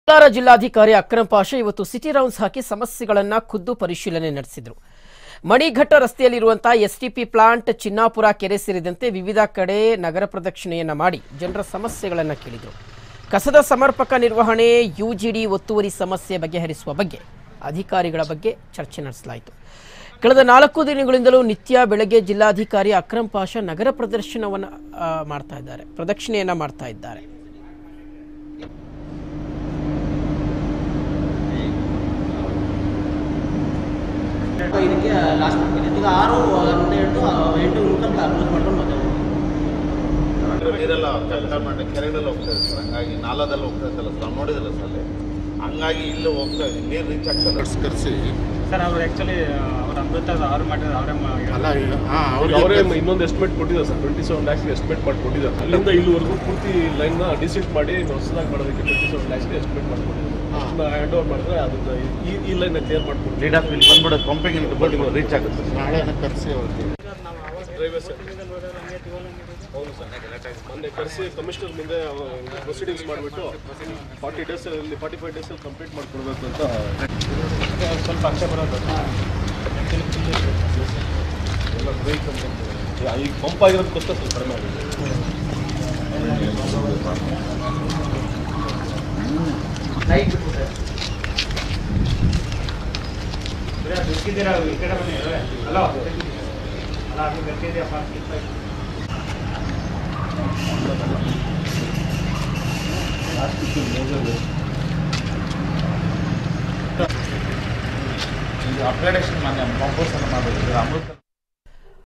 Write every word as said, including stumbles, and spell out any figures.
ಕೋಲಾರ ಜಿಲ್ಲಾಧಿಕಾರಿ ಅಕ್ರಮ್ ಪಾಷಾ ಇವತ್ತು city rounds ಹಾಕಿ ಸಮಸ್ಯೆಗಳನ್ನು ಖುದ್ದು ಪರಿಶೀಲನೆ ನಡೆಸಿದರು. ಮಣಿಘಟ್ಟ ರಸ್ತೆಯಲ್ಲಿರುವಂತಹ ಎಸ್ಟಿಪಿ ಪ್ಲಾಂಟ್, ಚಿನ್ನಾಪುರ ಕೆರೆ ಸೇರಿದಂತೆ ವಿವಿಧ ಕಡೆ ನಗರ ಪ್ರದಕ್ಷಿಣೆಯನ್ನ ಮಾಡಿ ಜನರ ಸಮಸ್ಯೆಗಳನ್ನು ಕೇಳಿದರು. ಕಸದ ಸಮರ್ಪಕ ನಿರ್ವಹಣೆ, ಯುಜಿಡಿ ಒತ್ತುವರಿ ಸಮಸ್ಯೆ ಬಗೆಹರಿಸುವ ಬಗ್ಗೆ ಅಧಿಕಾರಿಗಳ ಬಗ್ಗೆ ಚರ್ಚೆ ನಡೆಸಲಾಯಿತು. ಕಳೆದ ನಾಲ್ಕು ದಿನಗಳಿಂದಲೂ ನಿತ್ಯ ಬೆಳಗ್ಗೆ ಜಿಲ್ಲಾಧಿಕಾರಿ ಅಕ್ರಮ್ ಪಾಷಾ ನಗರ ಪ್ರದರ್ಶನವನ್ನು ಮಾಡ್ತಾ ಇದ್ದಾರೆ ಪ್ರದಕ್ಷಿಣೆಯನ್ನ ಮಾಡ್ತಾ ಇದ್ದಾರೆ. ಇದಕ್ಕೆ ಲಾಸ್ಟ್ ಮಾಡ್ತೀನಿ. ಈಗ ಆರು ಹನ್ನೆರಡು ಎಂಟು ಕ್ಲೋಸ್ ಮಾಡ್ಕೊಂಡು ಮತ್ತೆ ನೀರೆಲ್ಲ ಕೆರೆಗೆಲ್ಲ ಹೋಗ್ತಾ ಇದೆ ಸರ್. ಹಂಗಾಗಿ ನಾಲದಲ್ಲಿ ಹೋಗ್ತಾ ಇದ್ದಲ್ಲ ಸರ್, ನೋಡಿದಲ್ಲ ಸರ್ ಅಲ್ಲಿ. ಹಂಗಾಗಿ ಇಲ್ಲಿ ಹೋಗ್ತಾ ಇದೆ, ನೀರು ರೀಚ್ ಆಗ್ತದೆ ಕರ್ಸಿ ಸರ್. ಅವರು ಆ್ಯಕ್ಚುಲಿ ಅವ್ರ ಅಮೃತ ಅವ್ರು ಮಾಡಿದ್ರೆ ಅವರೇ ಅಲ್ಲ ಅವರೇ ಇನ್ನೊಂದು ಎಸ್ಟಿಮೇಟ್ ಕೊಟ್ಟಿದ್ದಾರೆ sir. Twenty seven lakhs estimate ಮಾಡಿ ಕೊಟ್ಟಿದ್ದಾರೆ. ಅಲ್ಲಿಂದ ಇಲ್ಲಿವರೆಗೂ ಪೂರ್ತಿ ಲೈನ್ನ ಡಿಸಿಟ್ ಮಾಡಿ ಹೊಸದಾಗಿ ಮಾಡೋದಕ್ಕೆ ಟ್ವೆಂಟಿ ಸೆವೆನ್ ಲ್ಯಾಕ್ಸ್ಗೆ ಎಸ್ಟಿಮೇಟ್ ಮಾಡ್ಕೊಟ್ಟಿದ್ದಾರೆ. ಹ್ಯಾಂಡ್ ಓವರ್ ಮಾಡಿದ್ರೆ ಅದನ್ನ ಈ ಈ ಲೈನ್ ಕ್ಲಿಯರ್ ಮಾಡ್ಕೊಡ್ತೀವಿ. ಲೀಡ್ ಆಫ್ ಇಲ್ಲಿ ಬಂದ್ಬಿಡೋದು, ಪಂಪಿಂಗ್ ಬೋರ್ಡಿಂಗ್ ರೀಚ್ ಆಗುತ್ತೆ ಸರ್. ನಾಳೆ ಕರೆಸಿ ಅವ್ರಿಗೆ ಡ್ರೈವರ್ ಸರ್ ಹೌದು ಸರ್. ಮೊನ್ನೆ ಕರೆಸಿ ಕಮಿಷನರ್ ಮುಂದೆ ಪ್ರೊಸೀಡಿಂಗ್ಸ್ ಮಾಡಿಬಿಟ್ಟು ಫಾರ್ಟಿ ಡೇಸ್ ಅಲ್ಲಿ ಫಾರ್ಟಿ ಫೈವ್ ಡೇಸಲ್ಲಿ ಕಂಪ್ಲೀಟ್ ಮಾಡಿಕೊಡ್ಬೇಕು ಅಂತ ಸ್ವಲ್ಪ ಅಕ್ಷಯ ಬರೋದು ಎಲ್ಲ ಬ್ರೇಕ್ ಅಂತ ಈಗ ಪಂಪ್ ಆಗಿರೋದಕ್ಕೋಸ್ಕರ ಸ್ವಲ್ಪ ಕಡಿಮೆ ಆಗಿದೆ. ಲೈಟ್ ಬಿಟ್ಬಿಟ್ಟೆ ದುಡ್ಡಿದ್ದೀರಾ ಈ ಕಡೆ ಬನ್ನಿ. ಹಲೋ ಅಲ್ಲ ಅದು ಗಟ್ಟಿದೆಯಪ್ಪ. ಅಪ್ಗ್ರೇಡೇಷನ್ ಮಾನ್ಯ ಪಂಪರ್ಸ್ ಅನ್ನು ಮಾಡಬೇಕು ಅಮೃತ